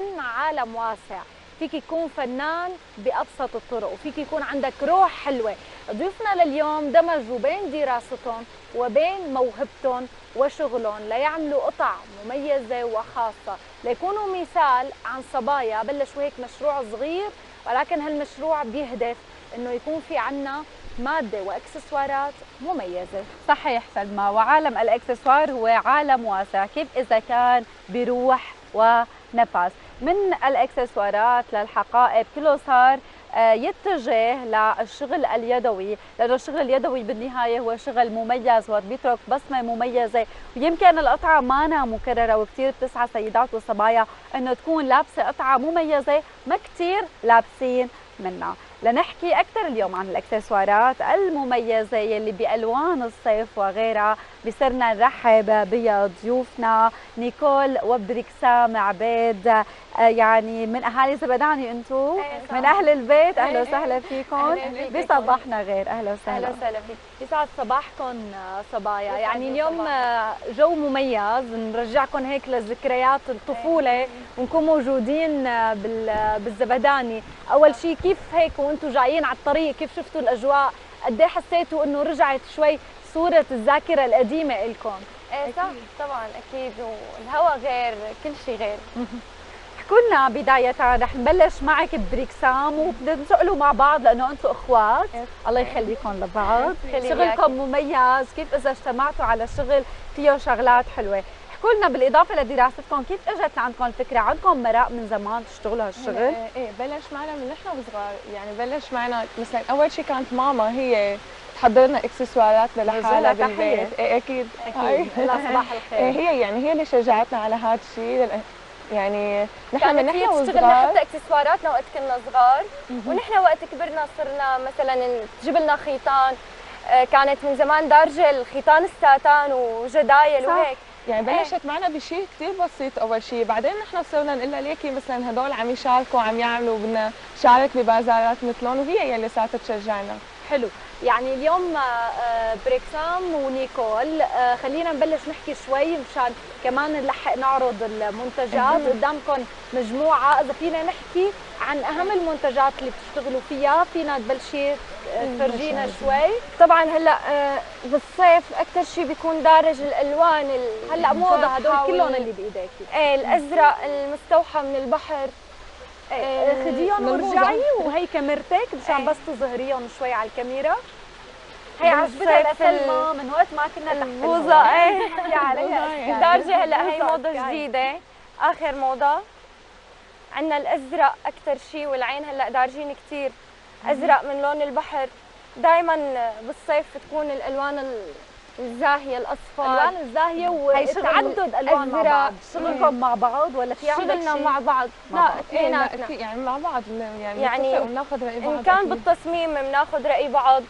الفن عالم واسع، فيك يكون فنان بأبسط الطرق، وفيك يكون عندك روح حلوة. ضيوفنا لليوم دمجوا بين دراستهم وبين موهبتهم وشغلهم ليعملوا قطع مميزة وخاصة، ليكونوا مثال عن صبايا بلشوا هيك مشروع صغير، ولكن هالمشروع بيهدف انه يكون في عنا مادة واكسسوارات مميزة. صحيح سلمى، وعالم الاكسسوار هو عالم واسع، كيف اذا كان بروح ونفس. من الاكسسوارات للحقائب كله صار يتجه للشغل اليدوي، لانه الشغل اليدوي بالنهايه هو شغل مميز وبيترك بصمه مميزه، ويمكن القطعه مانا مكرره، وكثير بتسعى سيدات وصبايا انه تكون لابسه قطعه مميزه ما كثير لابسين منها. لنحكي أكثر اليوم عن الإكسسوارات المميزة يلي بألوان الصيف وغيرها، بصرنا نرحب بضيوفنا نيكول وبركسام عبيد، يعني من أهالي زبداني أنتم، من أهل البيت. أهلا وسهلا فيكم بصباحنا غير. أهلا وسهلا. أهلا وسهلا فيك، يسعد صباحكم صبايا. يعني اليوم جو مميز، نرجعكم هيك لذكريات الطفولة ونكون موجودين بالزبداني. أول شيء كيف هيك وأنتم جايين على الطريق، كيف شفتوا الأجواء؟ قد ايه حسيتوا إنه رجعت شوي صورة الذاكرة القديمة إلكم؟ ايه صح طبعا اكيد، والهواء غير، كل شيء غير. احكوا لنا بداية، رح نبلش معك بركسام وبدنا نسألوا مع بعض لأنه أنتم إخوات. الله يخليكم لبعض، شغلكم مميز، كيف إذا اجتمعتوا على شغل فيه شغلات حلوة. احكوا لنا بالإضافة لدراستكم كيف اجت لعندكم الفكرة؟ عندكم مراء من زمان تشتغلوا هالشغل؟ ايه بلش معنا من نحن وصغار، يعني بلش معنا مثلا أول شيء كانت ماما هي تحضر لنا اكسسوارات لحالها بالبيت. ايه اكيد اكيد. لا صباح الخير. هي يعني هي اللي شجعتنا على هذا الشيء، يعني نحن من نحن وصغار تشتغل حتى اكسسواراتنا وقت كنا صغار، ونحن وقت كبرنا صرنا مثلا تجيب لنا خيطان، كانت من زمان دارجه الخيطان الساتان وجدايل وهيك. يعني بلشت معنا بشيء كثير بسيط اول شيء، بعدين نحن صرنا نقول لها ليكي مثلا هدول عم يشاركوا عم يعملوا، بدنا نشارك ببازارات مثلهم، وهي يلي صارت تشجعنا. حلو. يعني اليوم بركسام ونيكول، خلينا نبلش نحكي شوي مشان كمان نلحق نعرض المنتجات. قدامكم مجموعة، إذا فينا نحكي عن أهم المنتجات اللي بتشتغلوا فيها، فينا تبلشي تفرجينا شوي. طبعا هلا بالصيف أكثر شيء بيكون دارج الألوان هلا موضة هدول كلهم اللي بإيديكي. ايه الأزرق المستوحى من البحر. خديهم ورجعي، وهي كاميرتك مشان بس تظهريهم شوي على الكاميرا. هي عجبتها لسلمى من وقت ما كنا تحت البوظة. ايه عليها دارجة هلا، هي موضة جديدة، آخر موضة. عندنا الأزرق أكثر شيء، والعين هلا دارجين كثير أزرق من لون البحر. دائما بالصيف تكون الألوان الزاهية، الأصفر، الألوان الزاهية وتعدد ألوان مع بعض. شغلكم مع بعض ولا في عندك شغلنا شيء؟ مع بعض. لا اثنيناتنا يعني مع بعض، يعني بناخذ رأي بعض. إن كان بالتصميم بناخذ رأي بعض،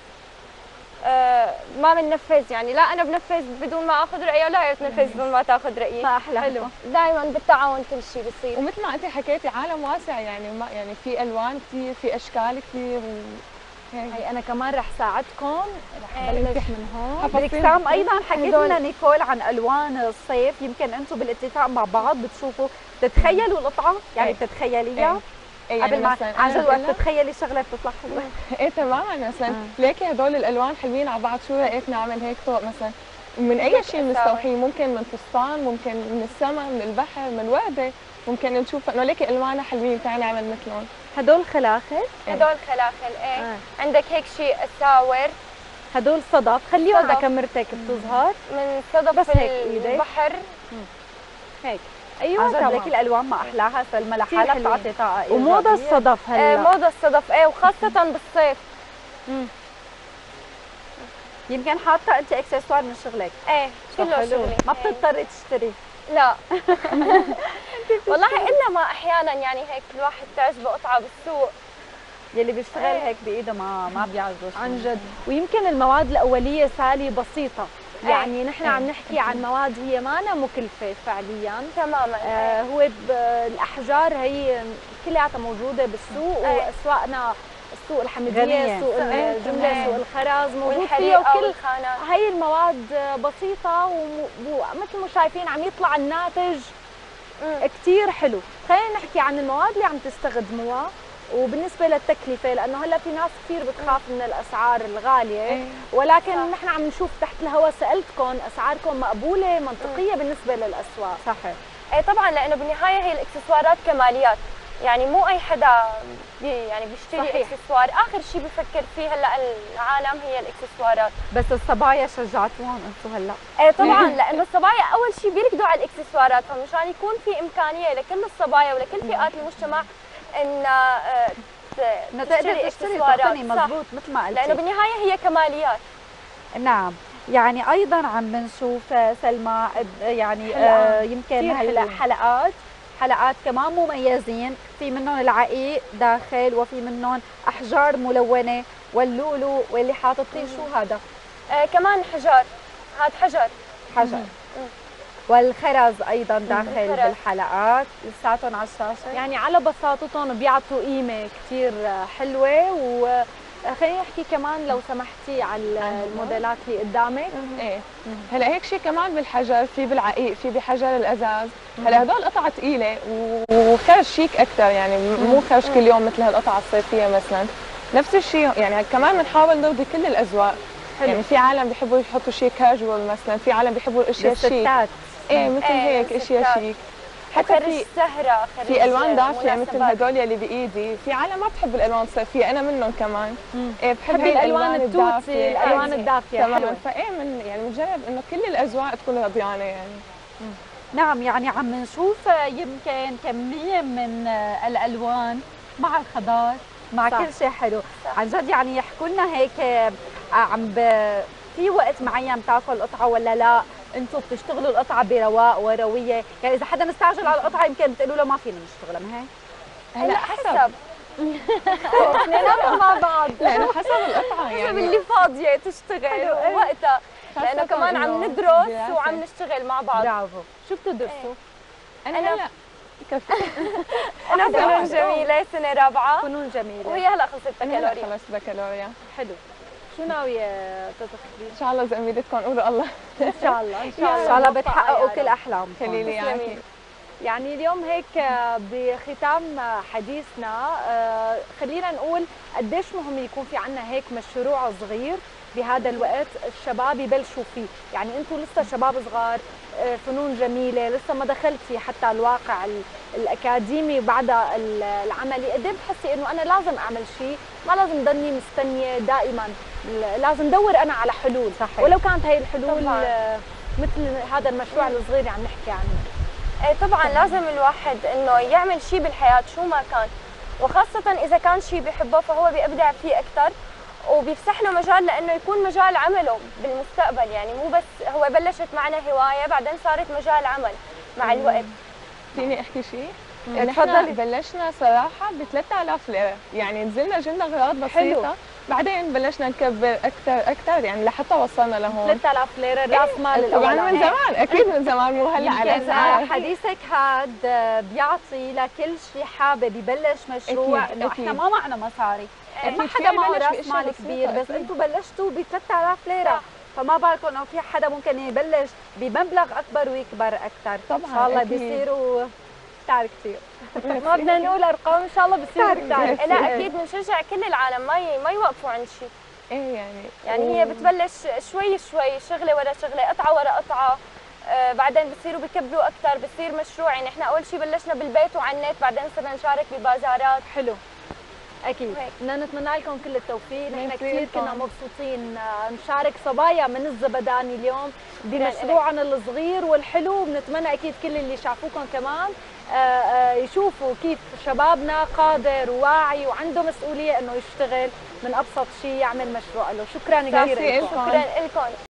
ما بننفذ، يعني لا انا بنفذ بدون ما اخذ رايه ولا هي بتنفذ بدون ما تاخذ رايي. ما احلى. حلو. دائما بالتعاون كل شيء بصير. ومثل ما انت حكيتي عالم واسع، يعني ما يعني في الوان كثير، في اشكال كثير. هي انا كمان رح ساعدكم، رح بلش من هون. بركسام ايضا حكيت لنا نيكول عن الوان الصيف، يمكن انتم بالاتفاق مع بعض بتشوفوا تتخيلوا القطعه، يعني بتتخيليها قبل ما عن جد وقت تتخيلي شغله بتطلع حلوه. ايه تماما. مثلا ليكي هدول الالوان حلوين على بعض، شو رايك نعمل هيك طوق مثلا من اي شيء مستوحي، ممكن من فستان، ممكن من السماء، من البحر، من ورده، ممكن نشوف انه ليكي الوانها حلوين، تعالي نعمل مثلهم. هدول خلاخل؟ هدول خلاخل. ايه عندك هيك شيء اساور. هدول صدف، خليهم لكاميرتك بتظهر. من صدف البحر هيك. ايوه تمام. لك الالوان ما احلاها سلمى، لحالها بتعطي طاقه ايجابيه. وموضه الصدف هلا. موضه الصدف وخاصه بالصيف. يمكن حاطه انت اكسسوار من شغلك. كله شغلي. ما بتضطري تشتري. لا والله الا ما احيانا، يعني هيك الواحد تعجبه قطعه بالسوق، يلي بيشتغل هيك بايده ما بيعجبه عن جد. ويمكن المواد الاوليه سالي بسيطه، يعني نحن عم نحكي عن مواد هي مانا مكلفه فعليا تماما. هو الاحجار هي كلياتها موجوده بالسوق، واسواقنا السوق الحمديه، سوق الجمله، سوق الخرز موجود فيه، وكل هي المواد بسيطه، ومثل ما شايفين عم يطلع الناتج كثير حلو. خلينا نحكي عن المواد اللي عم تستخدموها وبالنسبه للتكلفه، لانه هلا في ناس كثير بتخاف من الاسعار الغاليه، ولكن نحن عم نشوف تحت الهواء سالتكم اسعاركم مقبوله منطقيه بالنسبه للاسواق. صحيح. ايه طبعا، لانه بالنهايه هي الاكسسوارات كماليات، يعني مو اي حدا يعني بيشتري صحيح. اكسسوار، اخر شيء بفكر فيه هلا العالم هي الاكسسوارات. بس الصبايا شجعتوهم انتم هلا. ايه طبعا، لانه الصبايا اول شيء بيركضوا على الاكسسوارات، فمشان يكون في امكانيه لكل الصبايا ولكل فئات المجتمع ان تقدر تشتري تقتني. مضبوط مثل ما قلتي، لانه بالنهايه هي كماليات. نعم. يعني ايضا عم بنشوف سلمى يعني يمكن هلا حلقات كمان مميزين، في منهم العقيق داخل وفي منهم احجار ملونه واللولو واللي حاططيه شو هذا؟ كمان حجر، هذا حجر. والخرز ايضا داخل الخرز. بالحلقات لساتهم على الشاشه. يعني على بساطتهم بيعطوا قيمه كثير حلوه. وخليني احكي كمان لو سمحتي على الموديلات اللي قدامك. ايه هلا هيك شيء كمان بالحجر، في بالعقيق، في بحجر الازاز. هلا هدول قطعه ثقيله وخرج شيك اكثر، يعني مو خرج كل يوم مثل هالقطعه الصيفيه مثلا. نفس الشيء يعني كمان بنحاول نرضي كل الاذواق. يعني في عالم بيحبوا يحطوا شيء كاجوال مثلا، في عالم بيحبوا الاشياء الشيك. ايه مثل هيك اشياء شيك. حتى في سهره، في الوان دافيه مثل هدول اللي بايدي. في عالم ما بتحب الالوان الصيفيه، انا منهم كمان. ايه بحب الالوان التوتي، الالوان الدافيه تماما. فايه من يعني بنجرب انه كل الاذواق تكون رضيانه يعني. نعم، يعني عم نشوف يمكن كميه من الالوان مع الخضار مع صح. كل شيء حلو. عن جد يعني يحكوا لنا هيك في وقت معين بتاكل القطعه ولا لا؟ انتم بتشتغلوا القطعه برواق ورويه؟ يعني اذا حدا مستعجل على القطعه يمكن بتقولوا له ما فينا نشتغلها، ما هيك؟ هلا حسب اثنيناتهم مع بعض، لانه حسب القطعه حسب يعني اللي فاضيه تشتغل وقتها، لانه كمان عم ندرس دراسة. وعم نشتغل مع بعض. برافو. شو بتدرسوا؟ انا هلا كفي. انا فنون جميله سنه رابعه، فنون جميله. وهي هلا خلصت بكالوريا. خلصت بكالوريا. حلو. شو ناويه تدخلي؟ ان شاء الله زميلتكم قولوا الله. ان شاء الله ان شاء الله ان شاء الله بتحققوا كل احلامكم. خليلي يعني. يعني اليوم هيك بختام حديثنا خلينا نقول قديش مهم يكون في عنا هيك مشروع صغير بهذا الوقت الشباب يبلشوا فيه. يعني انتم لسه شباب صغار، فنون جميله، لسه ما دخلتي حتى الواقع الاكاديمي وبعدها العملي. قد ايه بتحسي انه انا لازم اعمل شيء، ما لازم ضلني مستنيه دائما، لازم دور انا على حلول. صحيح. ولو كانت هي الحلول مثل هذا المشروع الصغير اللي عم نحكي عنه. ايه طبعا لازم الواحد انه يعمل شيء بالحياه شو ما كان، وخاصه اذا كان شيء بيحبه فهو بيبدع فيه اكثر وبيفسح له مجال لانه يكون مجال عمله بالمستقبل. يعني مو بس هو بلشت معنا هوايه بعدين صارت مجال عمل مع الوقت. فيني احكي شيء؟ تفضلي. بلشنا صراحه ب 3000 ليره، يعني نزلنا جبنا اغراض بسيطه، بعدين بلشنا نكبر اكثر يعني لحتى وصلنا لهون. 3000 ليره راس مال طبعا الاولاني. من زمان، اكيد من زمان، مو هلا على يمكن اسعار. حديثك هاد بيعطي لكل شيء حابب يبلش مشروع أكيد، انه أكيد. احنا ما معنا مصاري، ما أكيد حدا معه يبلش راس بأشياء مال بسيطة، كبير، بس أكيد. انتم بلشتوا ب 3000 ليره، فما بالكم انه في حدا ممكن يبلش بمبلغ اكبر ويكبر اكثر. طبعا ان شاء الله أكيد. بيصيروا كثير كثير. ما بدنا نقول ارقام، ان شاء الله بصير كثير. لا اكيد بنشجع كل العالم ما يوقفوا عند شيء. ايه يعني هي بتبلش شوي شوي، شغله ورا شغله، قطعه ورا قطعه، بعدين بصيروا بيكبروا اكثر، بصير مشروع. يعني احنا اول شيء بلشنا بالبيت وعلى النت، بعدين صرنا نشارك ببازارات. حلو. اكيد بدنا نتمنى لكم كل التوفيق. نحن كثير كنا مبسوطين نشارك صبايا من الزبداني اليوم بمشروعنا الصغير والحلو. بنتمنى اكيد كل اللي شافوكم كمان يشوفوا كيف شبابنا قادر وواعي وعنده مسؤوليه انه يشتغل من ابسط شيء، يعمل مشروع له. شكرا كثير لكم. شكرا لكم.